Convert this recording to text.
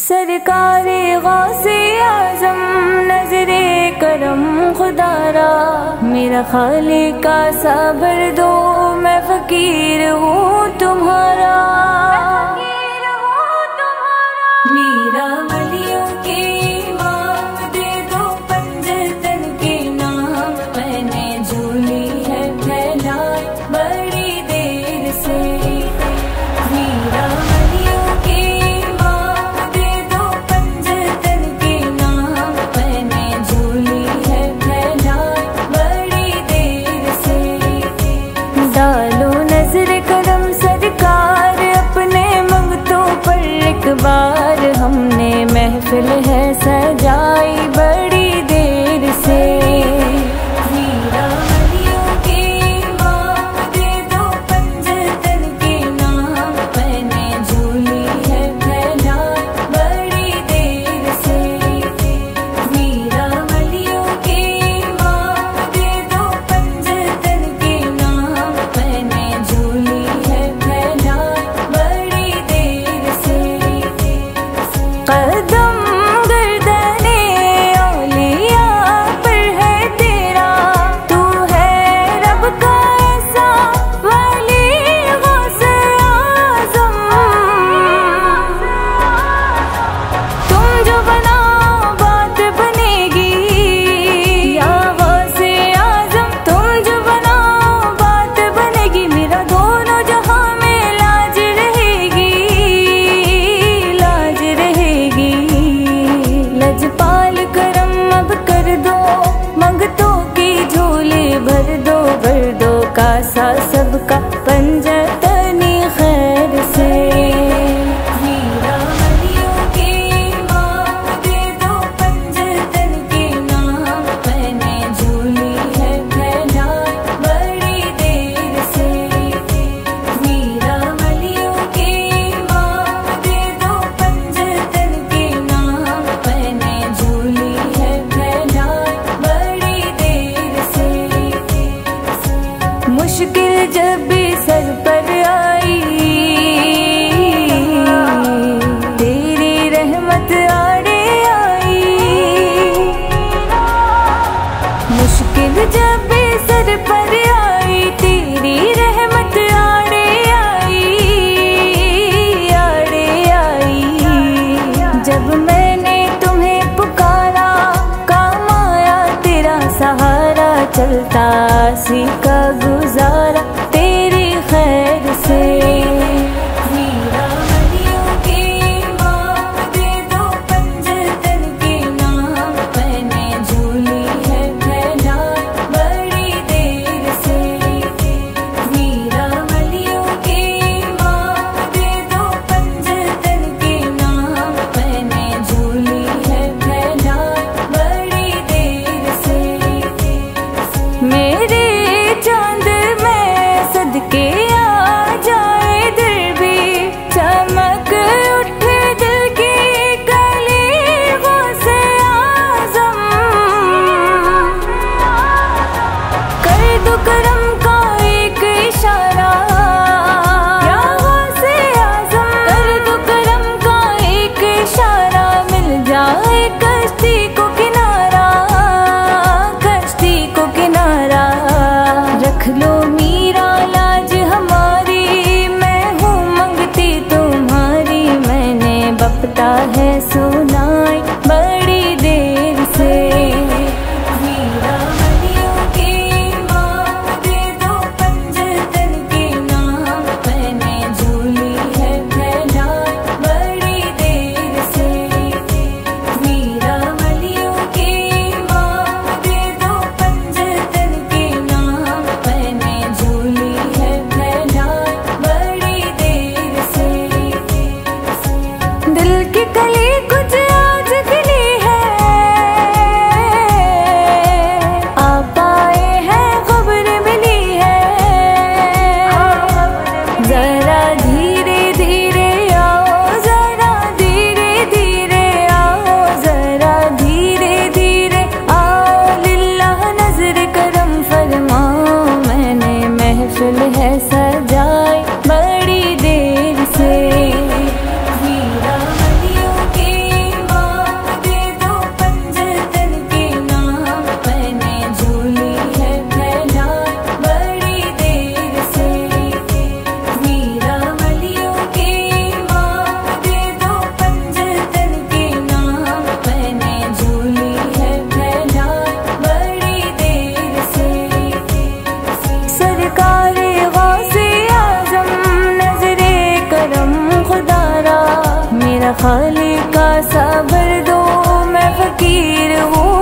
सरकारे गौसे आज़म नजरे करम खुदारा, मेरा खालिका सबर दो, मैं फकीर हूँ तुम्हारा। मेरा वलियों के इमाम दे दो पंजतन के नाम, मैंने झूली है फैलाई बड़ी देर से। मेरा वलियों के इमाम दे दो पंजतन के नाम, मैंने झूली है फैलाई बड़ी देर से। डालो नजर करम सरकार अपने मंगतों पर एक बार, हमने महफिल है सजाई बड़ी देर से। मेरा वलियों के इमाम दे दो पंजतन के नाम, मैंने झूली है फैलाई बड़ी देर से। मेरा वलियों के इमाम दे दो पंजतन के नाम, मैंने झूली है फैलाई बड़ी देर से। कदम गर्दने औलिया पर है तेरा, तू है रब का ऐसा वली गौसे आज़म। तुम जो बनाओ बात बनेगी या गौसे आज़म, तुम जो बनाओ बात बनेगी। मेरा दोनों जहां में लाज रहेगी, लाज रहेगी। लजपाल करम अब कर दो, मंगतों की झोली भर दो कासा सबका पंजतनी खैर से। मेरा वलियों के इमाम दे दो पंजतन के नाम, मैंने झूली है फैलाई बड़ी देर से। मेरा वलियों के इमाम दे दो पंजतन के नाम, मैंने झूली है फैलाई बड़ी देर से। मुश्किल जब भी सर पर आई, तेरी रहमत आड़े आई। मुश्किल जब भी सर पर आई, तेरी रहमत आड़े आई, आड़े आई। जब मैंने तुम्हें पुकारा, काम आया तेरा सहारा, चलता सीखा गुजारा तेरी खैर से। मेरा वलियों के इमाम दे दो पंजतन के नाम, मैंने झूली है फैलाई बड़ी देर से। मेरा वलियों के इमाम दे दो पंजतन के नाम, मैंने झूली है फैलाई बड़ी देर से। मेरे चांद में सदके आ जाए दिल भी, चमक उठे दिल की कली गौसे आज़म। कर दो करम का एक इशारा या गौसे आज़म, कर दो करम का एक इशारा, मिल जाए कश्ती को किनारा, कश्ती को किनारा। रख लो मीरा लाज हमारी, मैं हूँ मंगती तुम्हारी, मैंने बपता है सुनाई बड़ी देर से। मेरा वलियों के इमाम दे दो पंजतन के नाम, मैंने झूली है फैलाई बड़ी देर से। मेरा वलियों के इमाम दे दो पंजतन के नाम, मैंने झूली है फैलाई बड़ी देर से। दिल की कली कुछ आज खिली है, आ पाए हैं खबर मिली है। जरा धीरे धीरे आओ, जरा धीरे धीरे आओ, जरा धीरे धीरे आओ। लिल्लाह नजर करम फरमाओ, मैंने महफिल है सजाई बड़ी देर से। मेरा वलियों के खाली का सबर दो, मैं फकीर हूँ